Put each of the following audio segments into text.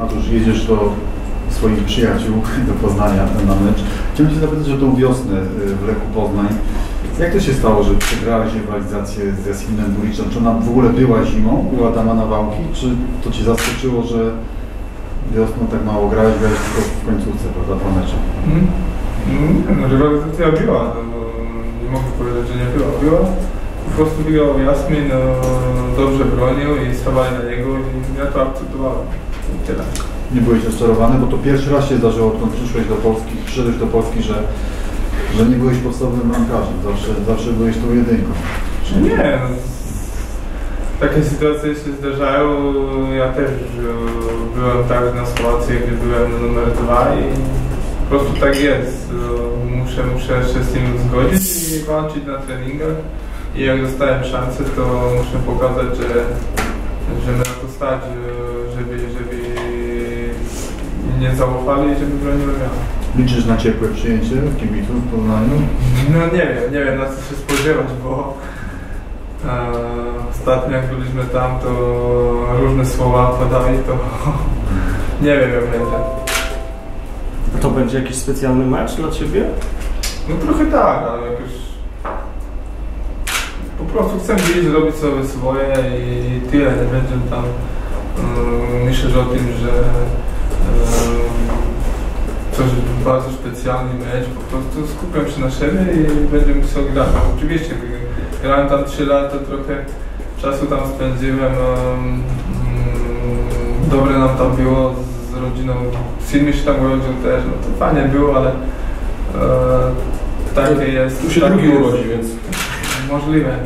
a tu już jedziesz do swoich przyjaciół do Poznania na mecz. Chciałem Cię zapytać o tą wiosnę w Lechu Poznań. Jak to się stało, że przegrałeś rywalizację z Jasminem Buriczem? Czy ona w ogóle była zimą u Adama Nawałki? Czy to Cię zaskoczyło, że wiosną tak mało grałeś tylko w końcówce, prawda, po meczu? No, rywalizacja była, no, nie mogę powiedzieć, że nie była. Była. Po prostu wygrał Jasmin, dobrze bronił i stawali na niego i ja to akceptowałem. I tyle. Nie byłeś rozczarowany, bo to pierwszy raz się zdarzyło, odkąd przyszedłeś do Polski, że nie byłeś podstawowym bramkarzem, zawsze byłeś tą jedynką. Nie, no, takie sytuacje się zdarzają. Ja też byłem tak na sytuacji, gdzie byłem numer 2 i po prostu tak jest. Muszę się z tym zgodzić i walczyć na treningach. I jak dostałem szansę, to muszę pokazać, że na to stać, żeby nie zaufali i żeby broniły miał. Liczysz na ciepłe przyjęcie kibiców w Poznaniu? No nie wiem na co się spodziewać, bo ostatnio jak byliśmy tam, to różne słowa padały, to nie wiem jak będzie. A to będzie jakiś specjalny mecz dla Ciebie? No trochę tak, ale jakoś po prostu chcę gdzieś zrobić sobie swoje i tyle, nie będzie tam myśleć o tym, że coś bardzo specjalny mecz, po prostu skupiam się na siebie i będę musiał grać. Oczywiście grałem tam 3 lata, trochę czasu tam spędziłem, dobre nam tam było z rodziną, syn mi się tam urodził też, no to fajnie było, ale takie jest. Tu się drugi urodzi, więc możliwe.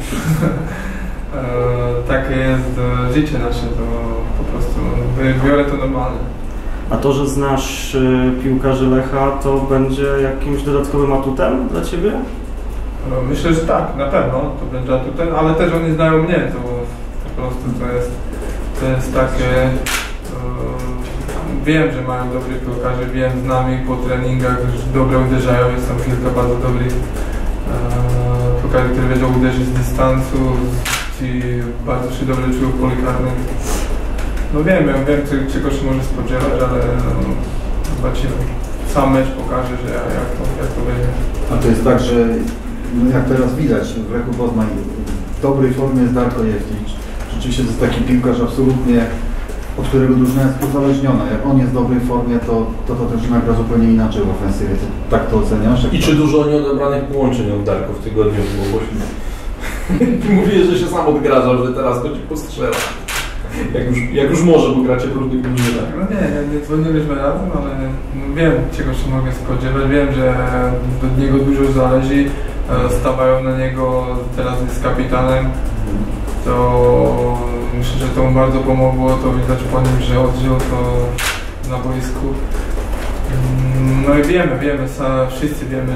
Takie jest życie nasze, to po prostu biorę to normalnie. A to, że znasz piłkarzy Lecha, to będzie jakimś dodatkowym atutem dla Ciebie? Myślę, że tak, na pewno to będzie atutem, ale też oni znają mnie, to po prostu to jest takie... Wiem, że mają dobrych piłkarzy, wiem, znam ich po treningach, że dobre uderzają, jest tam kilka bardzo dobrych piłkarzy, które wiedzą uderzyć z dystansu, ci bardzo się dobrze czują w polu karnym. No wiem, czego się może spodziewać, ale zobaczymy. Sam mecz pokaże, że jak to będzie. A to jest tak, że no jak teraz widać w Lechu Poznań, w dobrej formie jest Darko Jefticz. Rzeczywiście to jest taki piłkarz absolutnie, od którego drużyna jest uzależniona. Jak on jest w dobrej formie, to drużyna gra zupełnie inaczej w ofensywie. Tak to oceniasz? I czy dużo nieodebranych połączeń od Darko w tygodniu było? Mówiłeś, że się sam odgrażał, że teraz to ci postrzela. Jak już może, bo gracie w różnych godzinach. No nie dzwoniliśmy razem, ale wiem, czego się mogę spodziewać. Wiem, że od niego dużo zależy. Stawiają na niego, teraz jest kapitanem. To myślę, że to mu bardzo pomogło. To widać po nim, że odżył to na boisku. No i wiemy, wszyscy wiemy,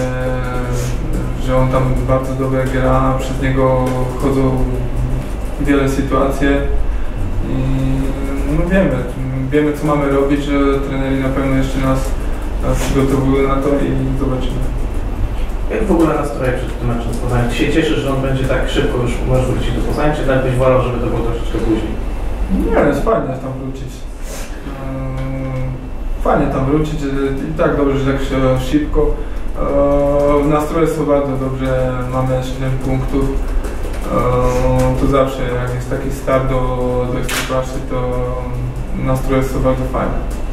że on tam bardzo dobrze gra. Przez niego chodzą wiele sytuacji. I no wiemy co mamy robić, że trenerzy na pewno jeszcze nas przygotowują na to i zobaczymy. Jak w ogóle nastroje przed tym meczem z Poznaniem? Ty się cieszysz, że on będzie tak szybko już możesz wrócić do Poznania, czy nawet byś wolał, żeby to było troszeczkę później? Nie, jest fajnie tam wrócić. Fajnie tam wrócić i tak dobrze, że tak się szybko. Nastroje są bardzo dobrze, mamy 7 punktów. To zawsze jak jest taki start do ekstraklasy, to nastroje są bardzo fajne.